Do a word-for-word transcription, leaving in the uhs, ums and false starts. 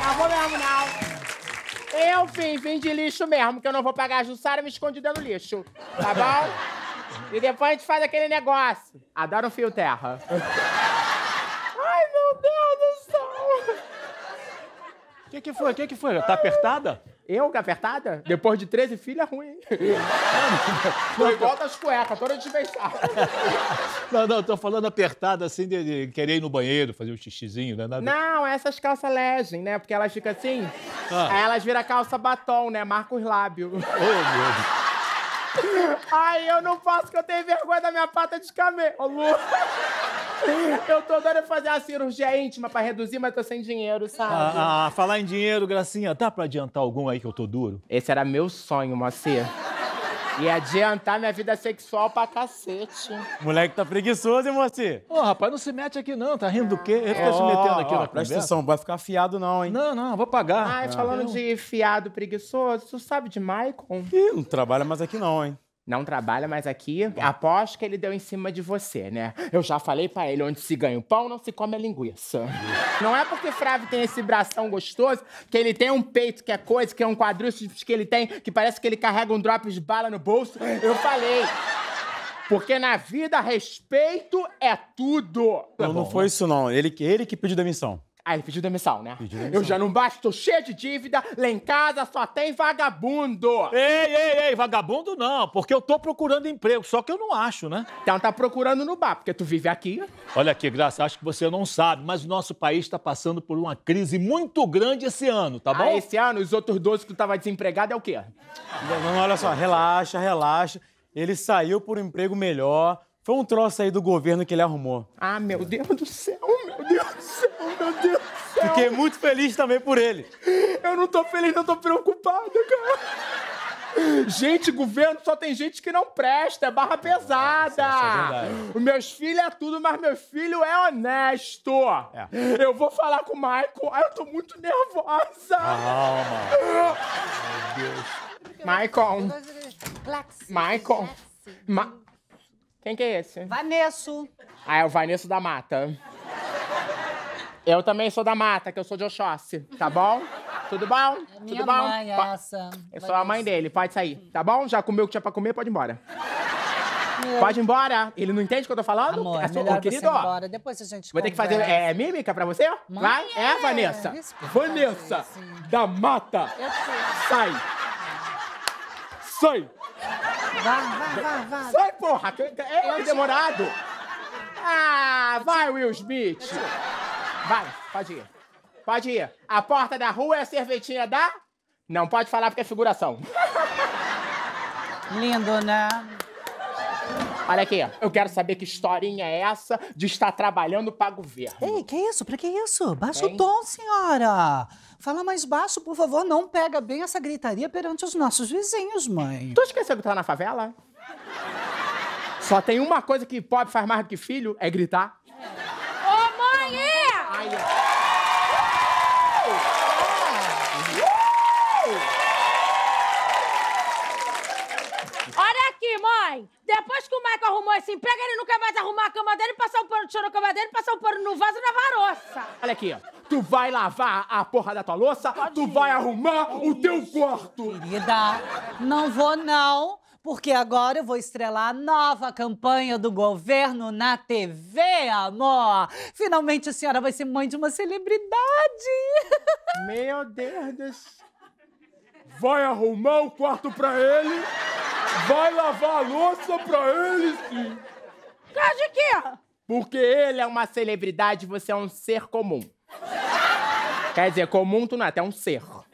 Não vou mesmo, não. Eu vim, vim de lixo mesmo, que eu não vou pagar a Jussara me escondida no lixo. Tá bom? E depois a gente faz aquele negócio. Adoro um fio terra. Ai, meu Deus do céu. O que que foi? O que que foi? Tá apertada? Eu, que apertada? Depois de treze filhos é ruim. Tô igual das cuecas, toda desbeiçada. Não, não, tô falando apertada assim de, de querer ir no banheiro, fazer um xixizinho, né? Nada... Não, essas calças legem, né? Porque elas ficam assim, Ah. aí elas viram calça batom, né? Marca os lábios. Oh, meu Deus. Ai, eu não posso, que eu tenho vergonha da minha pata de camelo. Eu tô doida de fazer a cirurgia íntima pra reduzir, mas tô sem dinheiro, sabe? Ah, ah, falar em dinheiro, Gracinha, dá pra adiantar algum aí que eu tô duro? Esse era meu sonho, mocinha. E adiantar minha vida sexual pra cacete. Moleque tá preguiçoso, hein, moci? Ô, rapaz, não se mete aqui não, tá rindo do quê? Ele fica se metendo aqui na Presta conversa. atenção, não vai ficar afiado não, hein? Não, não, vou pagar. Ai, falando de fiado preguiçoso, tu sabe de Maicon? Ih, não trabalha mais aqui não, hein? Não trabalha mais aqui. Aposto que ele deu em cima de você, né? Eu já falei pra ele, onde se ganha o pão, não se come a linguiça. Não é porque Frávio tem esse bração gostoso, que ele tem um peito que é coisa, que é um quadríceps que ele tem, que parece que ele carrega um drop de bala no bolso. Eu falei. Porque na vida, respeito é tudo. Não, não foi isso não. Ele, ele que pediu demissão. Ah, ele pediu demissão, né? Pediu demissão. Eu já não basto, tô cheio de dívida, lá em casa só tem vagabundo. Ei, ei, ei, vagabundo não, porque eu tô procurando emprego, só que eu não acho, né? Então tá procurando no bar, porque tu vive aqui. Olha aqui, Graça, acho que você não sabe, mas o nosso país tá passando por uma crise muito grande esse ano, tá bom? Ah, esse ano, os outros doze que tu tava desempregado é o quê? Não, não, olha só, relaxa, relaxa. Ele saiu por um emprego melhor. Foi um troço aí do governo que ele arrumou. Ah, meu Deus do céu, meu Deus do céu, meu Deus do céu. Fiquei muito feliz também por ele. Eu não tô feliz, não tô preocupada, cara. Gente, governo só tem gente que não presta, é barra pesada. Isso é verdade. Os meus filhos é tudo, mas meu filho é honesto. É. Eu vou falar com o Michael. Ai, eu tô muito nervosa. Calma. Michael. Michael. Ma... Quem que é esse? Vanessa. Ah, é o Vanessa da Mata. Eu também sou da Mata, que eu sou de Oxóssi, tá bom? Tudo bom? Minha Tudo bom? mãe, Po- essa. Eu sou a mãe dele, pode sair, tá bom? Já comeu o que tinha pra comer, pode ir embora. Pode ir embora. Ele não entende o que eu tô falando? Amor, é é sua- melhor ô, querido, você ir ó. embora. Depois a gente Vou ter que fazer conversa. é, mímica pra você? Mãe, Vai? É, é, Vanessa. respeita Vanessa, isso. da Mata. Eu sei. Sai. Sai. Vai, vai, vai, vai. Sai, porra. que- que- É demorado. Ah, vai, Will Smith. Vai, pode ir. Pode ir. A porta da rua é a serventinha da... Não pode falar porque é figuração. Lindo, né? Olha aqui, eu quero saber que historinha é essa de estar trabalhando para governo. Ei, que isso? Pra que isso? Baixa Hein? o tom, senhora. Fala mais baixo, por favor. Não pega bem essa gritaria perante os nossos vizinhos, mãe. Tu esqueceu que tá na favela? Só tem uma coisa que pobre faz mais do que filho, é gritar. Ô, mãe! é! Ai, Olha aqui, mãe! Depois que o Michael arrumou esse emprego, ele não quer mais arrumar a cama dele, passar o pano de chão na cama dele, passar o pano no vaso e na varoça. olha aqui, ó. Tu vai lavar a porra da tua louça, tu vai arrumar o teu quarto. Querida, não vou não, porque agora eu vou estrelar a nova campanha do governo na T V, amor. Finalmente a senhora vai ser mãe de uma celebridade. Meu Deus do céu. Vai arrumar o quarto pra ele, vai lavar a louça pra ele, sim. Cara de quê? Porque ele é uma celebridade e você é um ser comum. Quer dizer, comum tu não é, tu é um ser.